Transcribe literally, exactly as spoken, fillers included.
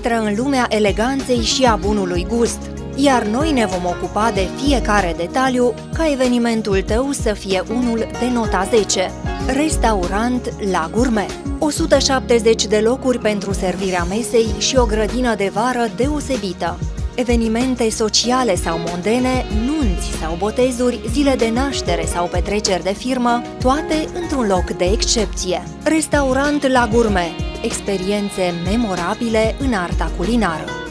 intră în lumea eleganței și a bunului gust, iar noi ne vom ocupa de fiecare detaliu ca evenimentul tău să fie unul de nota zece. Restaurant La Gourmet. o sută șaptezeci de locuri pentru servirea mesei și o grădină de vară deosebită. Evenimente sociale sau mondene, nunți sau botezuri, zile de naștere sau petreceri de firmă, toate într-un loc de excepție. Restaurant La Gourmet. Experiențe memorabile în arta culinară.